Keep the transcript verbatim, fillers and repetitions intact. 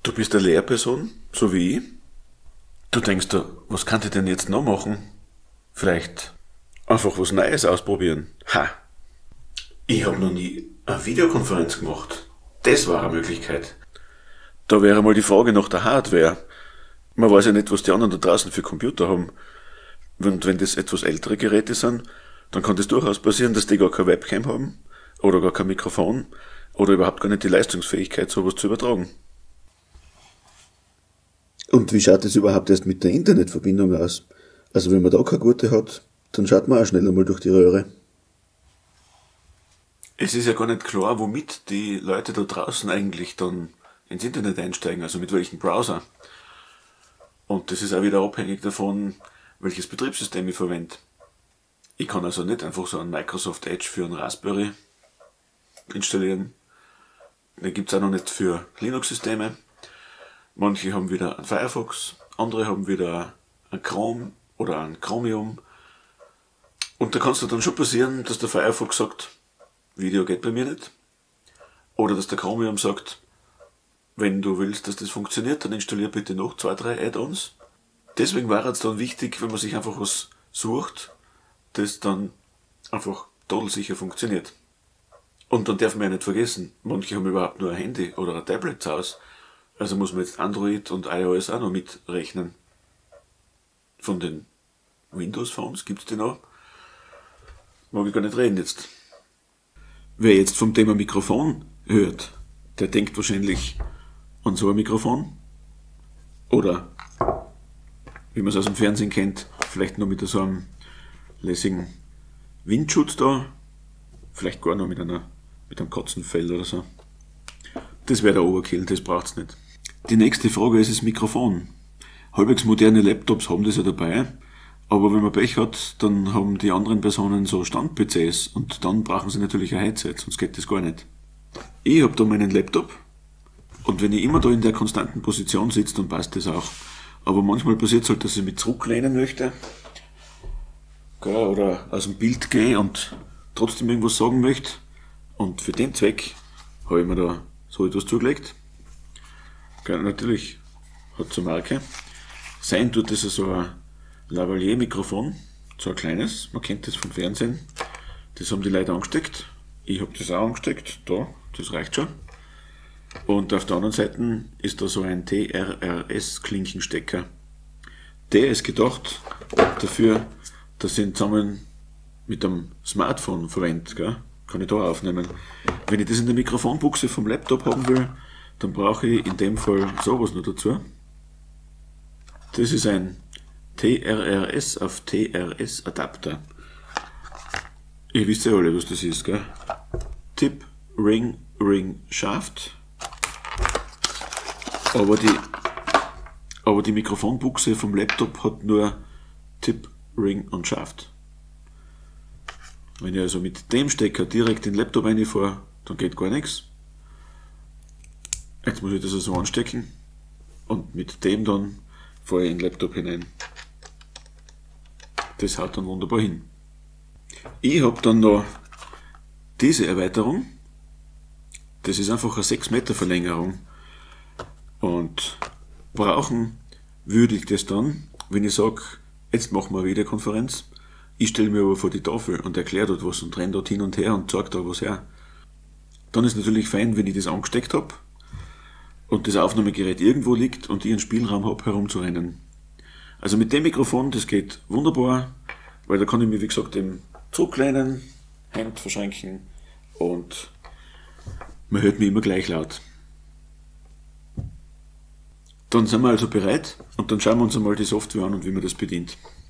Du bist eine Lehrperson, so wie ich. Du denkst da, was kann ich denn jetzt noch machen? Vielleicht einfach was Neues ausprobieren. Ha! Ich habe noch nie eine Videokonferenz gemacht. Das war eine Möglichkeit. Da wäre mal die Frage nach der Hardware. Man weiß ja nicht, was die anderen da draußen für Computer haben. Und wenn das etwas ältere Geräte sind, dann kann das durchaus passieren, dass die gar keine Webcam haben oder gar kein Mikrofon oder überhaupt gar nicht die Leistungsfähigkeit, sowas zu übertragen. Und wie schaut es überhaupt erst mit der Internetverbindung aus? Also wenn man da keine gute hat, dann schaut man auch schnell einmal durch die Röhre. Es ist ja gar nicht klar, womit die Leute da draußen eigentlich dann ins Internet einsteigen, also mit welchem Browser. Und das ist auch wieder abhängig davon, welches Betriebssystem ich verwende. Ich kann also nicht einfach so einen Microsoft Edge für einen Raspberry installieren. Den gibt's auch noch nicht für Linux-Systeme. Manche haben wieder einen Firefox, andere haben wieder einen Chrome oder einen Chromium. Und da kann es dann schon passieren, dass der Firefox sagt, Video geht bei mir nicht. Oder dass der Chromium sagt, wenn du willst, dass das funktioniert, dann installier bitte noch zwei, drei Add-ons. Deswegen war es dann wichtig, wenn man sich einfach was sucht, das dann einfach todelsicher funktioniert. Und dann darf man ja nicht vergessen, manche haben überhaupt nur ein Handy oder ein Tablet zu Hause. Also muss man jetzt Android und iOS auch noch mitrechnen. Von den Windows-Phones gibt's die noch? Mag ich gar nicht reden jetzt. Wer jetzt vom Thema Mikrofon hört, der denkt wahrscheinlich an so ein Mikrofon. Oder, wie man es aus dem Fernsehen kennt, vielleicht noch mit so einem lässigen Windschutz da. Vielleicht gar noch mit einer, mit einem Katzenfell oder so. Das wäre der Overkill, das braucht's nicht. Die nächste Frage ist das Mikrofon. Halbwegs moderne Laptops haben das ja dabei, aber wenn man Pech hat, dann haben die anderen Personen so Stand-P Cs und dann brauchen sie natürlich ein Headset, sonst geht das gar nicht. Ich habe da meinen Laptop und wenn ich immer da in der konstanten Position sitze, dann passt das auch. Aber manchmal passiert es halt, dass ich mich zurücklehnen möchte oder aus dem Bild gehe und trotzdem irgendwas sagen möchte. Und für den Zweck habe ich mir da so etwas zugelegt. Ja, natürlich hat es eine Marke. Sein tut das so ein Lavalier-Mikrofon, so ein kleines, man kennt das vom Fernsehen. Das haben die Leute angesteckt. Ich habe das auch angesteckt, da, das reicht schon. Und auf der anderen Seite ist da so ein T R R S-Klinkenstecker. Der ist gedacht dafür, dass ich ihn zusammen mit einem Smartphone verwende, gell? Kann ich da aufnehmen. Wenn ich das in der Mikrofonbuchse vom Laptop haben will, dann brauche ich in dem Fall sowas noch dazu. Das ist ein T R R S auf T R S Adapter. Ihr wisst ja alle, was das ist, gell? Tip, Ring, Ring, Shaft. Aber die, aber die Mikrofonbuchse vom Laptop hat nur Tip, Ring und Shaft. Wenn ich also mit dem Stecker direkt in den Laptop reinfahre, dann geht gar nichts. Jetzt muss ich das also anstecken und mit dem dann fahre ich in den Laptop hinein. Das haut dann wunderbar hin. Ich habe dann noch diese Erweiterung. Das ist einfach eine sechs Meter Verlängerung. Und brauchen würde ich das dann, wenn ich sage, jetzt machen wir eine Videokonferenz. Ich stelle mir aber vor die Tafel und erkläre dort was und renne dort hin und her und zeige da was her. Dann ist natürlich fein, wenn ich das angesteckt habe und das Aufnahmegerät irgendwo liegt und ich einen Spielraum habe, herumzurennen. Also mit dem Mikrofon, das geht wunderbar, weil da kann ich mich, wie gesagt, eben zurücklehnen, Hemd verschränken und man hört mich immer gleich laut. Dann sind wir also bereit und dann schauen wir uns einmal die Software an und wie man das bedient.